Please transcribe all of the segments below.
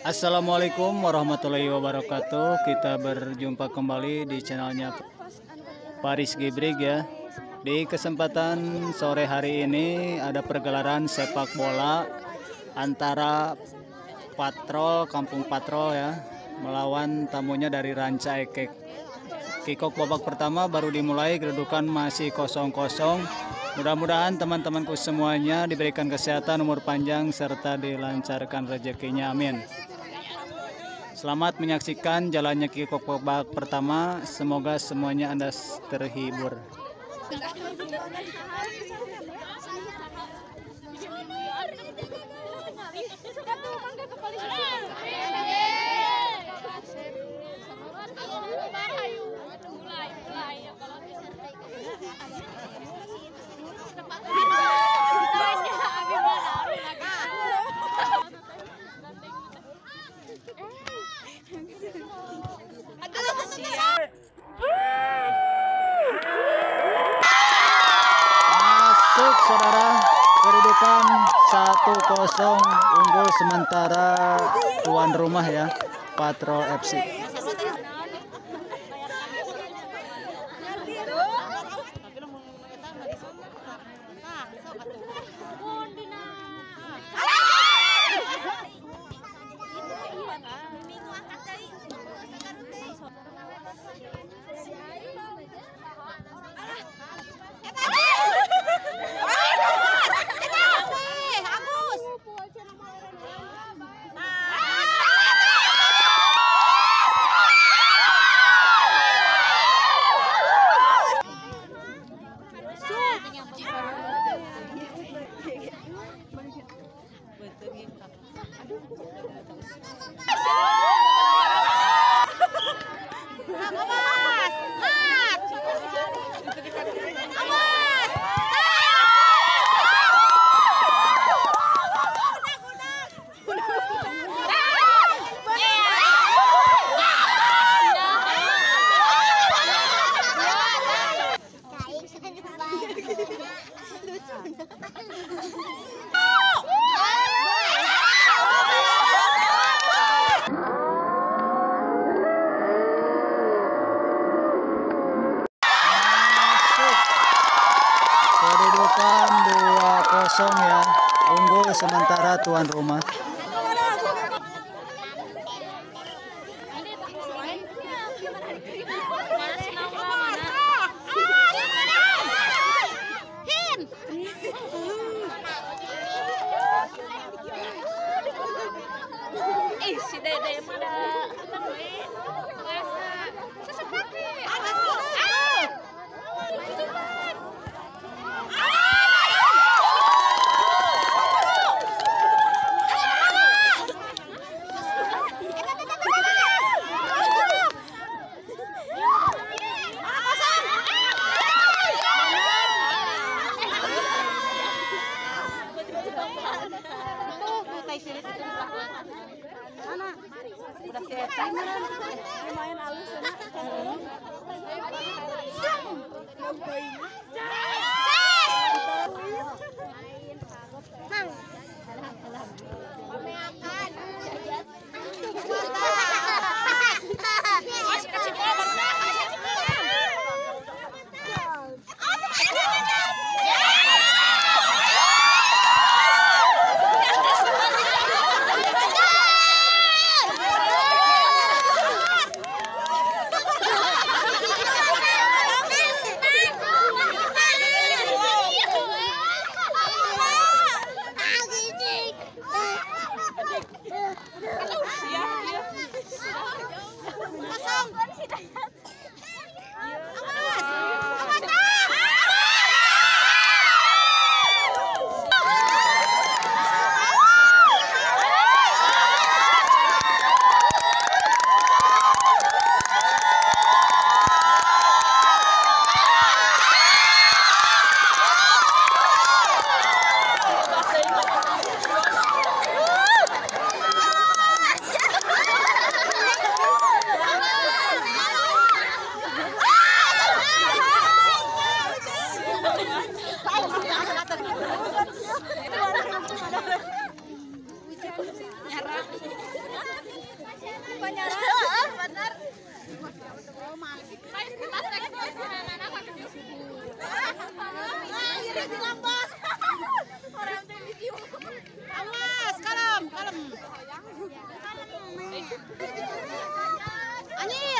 Assalamualaikum warahmatullahi wabarakatuh. Kita berjumpa kembali di channelnya Paris Gibrig ya. Di kesempatan sore hari ini ada pergelaran sepak bola antara Patrol, Kampung Patrol ya, melawan tamunya dari Ranca Ekek. Kick-off babak pertama baru dimulai, kedudukan masih 0-0. Mudah-mudahan teman-temanku semuanya diberikan kesehatan, umur panjang, serta dilancarkan rezekinya, amin. Selamat menyaksikan jalannya kick-off babak pertama. Semoga semuanya Anda terhibur. Masuk saudara, kedudukan 1-0 unggul sementara tuan rumah ya, Patrol FC. Kedudukan 2-0 ya, unggul sementara tuan rumah. Si Dede mana? Udah kayak lumayan halus ya. Nyarang. Nyarang. Benar. Awas, kalem, kalem. Anjir.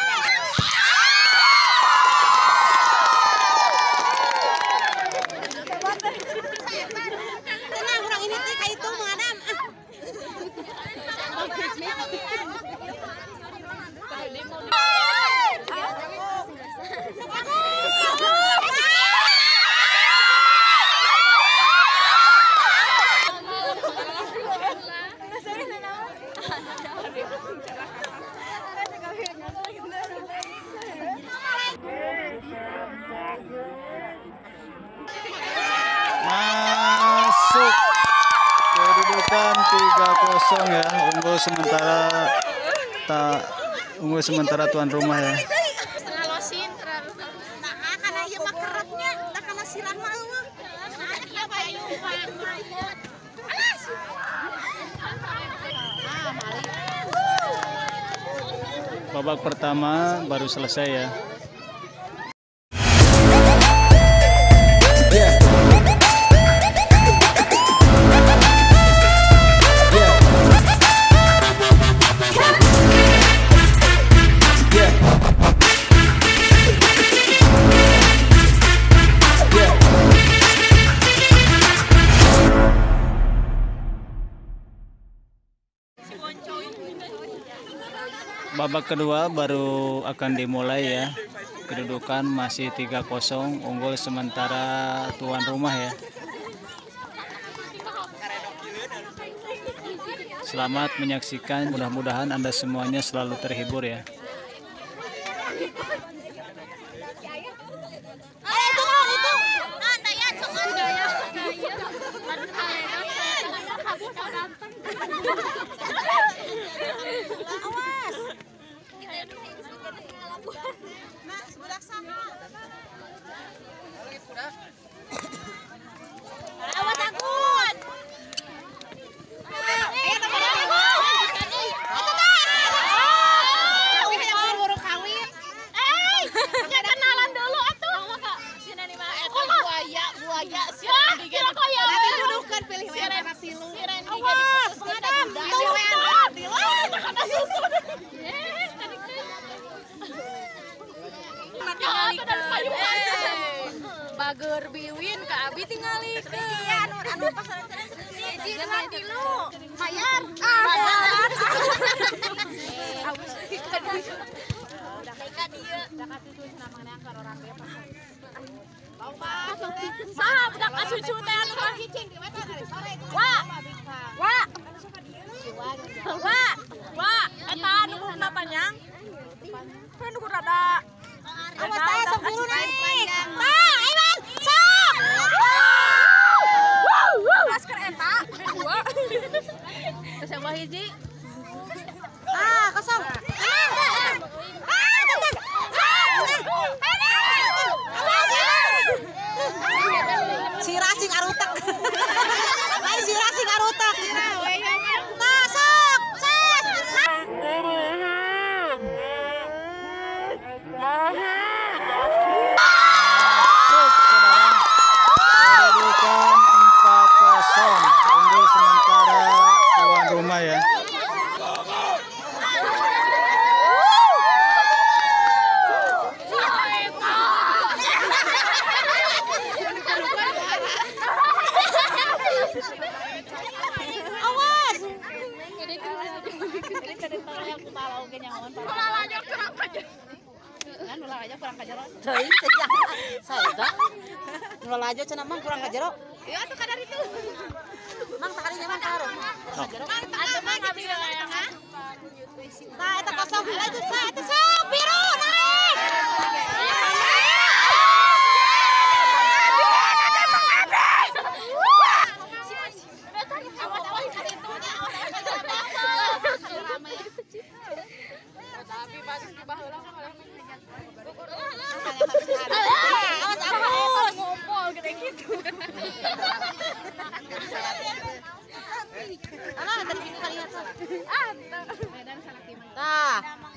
Tenang, orang ini teh kayak itu mengadam. Masuk. Kedudukan 3-0 ya, unggul sementara tuan rumah ya. Setengah losin terlalu. Nah, karena ieu mah kerepnya, da kana sirah mah eueuh. Iya bayu Babak pertama baru selesai ya. Babak kedua baru akan dimulai ya. Kedudukan masih 3-0, unggul sementara tuan rumah ya. Selamat menyaksikan, mudah-mudahan Anda semuanya selalu terhibur ya. Awas takut. Kenalan dulu atuh. Sina nih mah eta buaya siapa digede. Tapi dudukeun pilih we antara silu. Awas, ngadam. Kata susu. Bager biwin ka abi tingalikeun. Iya anu pas jangan tilu. Mayan. Mayan. Abis ka dieu. Ka dieu. Da ka tutu namana ka orang dia pas. Saha budak asucu teh anu cicing di mata sore. Wah, eta anu buhna panjang. Kan ku rada. Awas tah sok guru nih. Tah, Iwan, sok. Masker eta dua. Terus yang hiji. Kosong. Sirah sing arutek. Lain sirah sing arutek. Tah, sok. Kedudukan 4-0, unggul sementara tuan rumah ya. Awas. Teuing teh saeda. Nulal aja cenah mah kurang kajero. Iya atuh kadar itu. Mang sakalinya mah karo. Kajero. Atuh mah abi layangan. Nah, eta kosong itu eta sok biru naik. Tapi bagus di baheula mah kalau ngumpul gede gitu. Tah.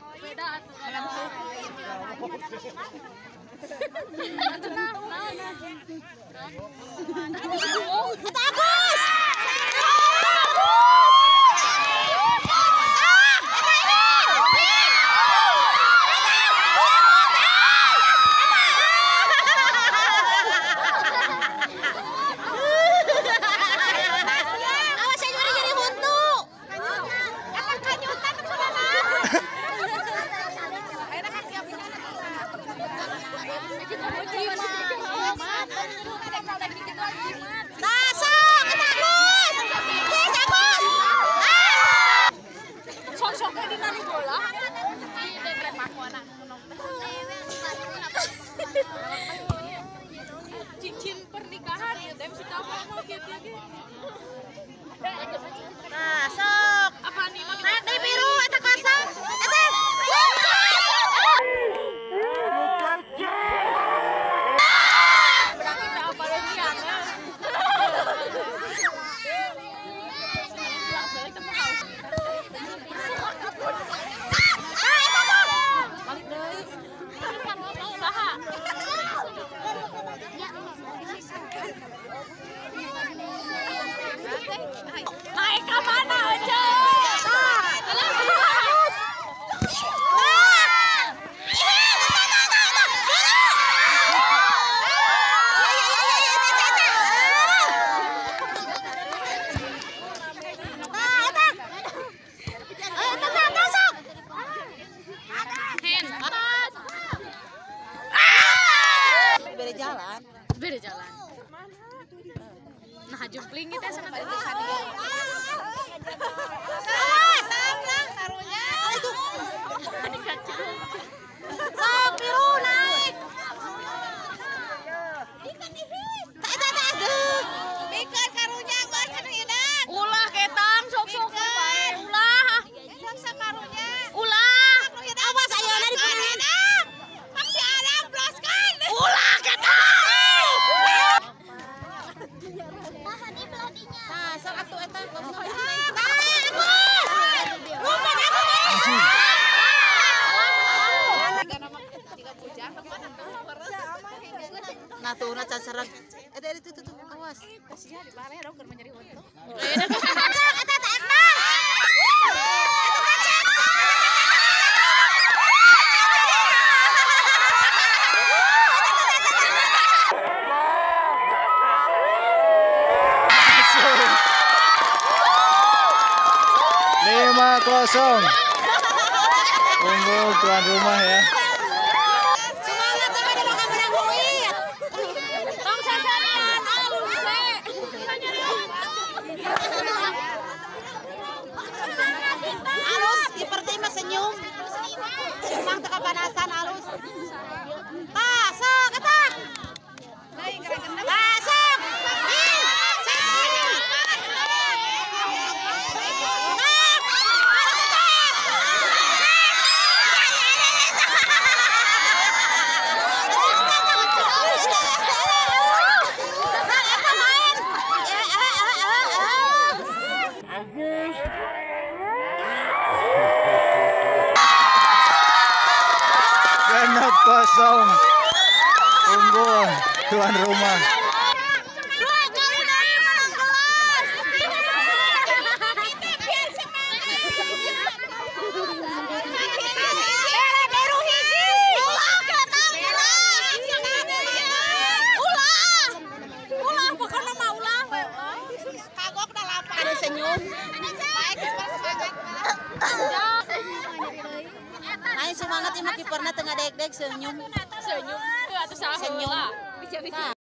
Cincin pernikahan ya, tapi sudah mau gitu lagi. Nah, sok. Apa nih mau Nah, di biru eta kosong. Eta. berarti tak apa lagi ya? Balik deui. Kan mau usaha. Naik ke mana aja? Beda jalan. Beda jalan. Nah, jumpling kita sana tadi. Sok biru naik. Bikin karunya gua cenah enak. Ulah ketang sok-sok bae. Ulah. Sok karunya. Ulah. Awas ayeuna dipunin. Masih ada bloskan. Ulah ketang. Nah, sok atuh eta kosong. Nah tuh, nah cacarag. Itu awas. Kasihan di bare dong keur menjadi untung. Lima kosong. Unggul tuan rumah ya. Semangat sama dia makan menang duit. Tong sasarian alus we. Alus, seperti mah senyum. Emang teka panasan alus. Ah, sok eta. Ah, sok. Genap kosong. Unggul tuan rumah. Senyum. Ayo semangat ieu mah kiperna tengah deg-deg senyum. Senyum. Tuh atuh saha. Senyum. Senyum.